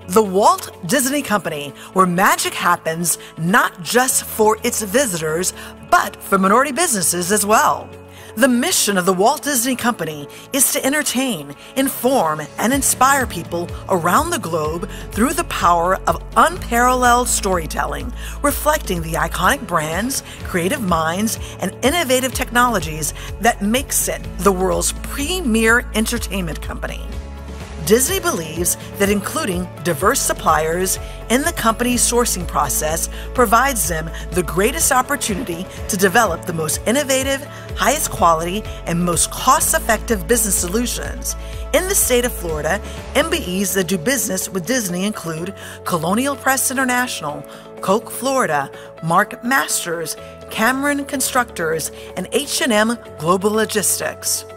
The Walt Disney Company, where magic happens not just for its visitors, but for minority businesses as well. The mission of the Walt Disney Company is to entertain, inform, and inspire people around the globe through the power of unparalleled storytelling, reflecting the iconic brands, creative minds, and innovative technologies that makes it the world's premier entertainment company. Disney believes that including diverse suppliers in the company's sourcing process provides them the greatest opportunity to develop the most innovative, highest quality, and most cost-effective business solutions. In the state of Florida, MBEs that do business with Disney include Colonial Press International, Coke Florida, Mark Masters, Cameron Constructors, and H&M Global Logistics.